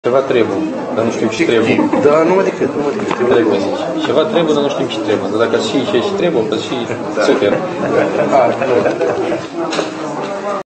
Ceva trebuie, dar nu știu ce trebuie. Da, numai decât, Trebuie. Ceva trebuie, dar nu știm ce trebuie. Dar dacă și ce trebuie, că și super.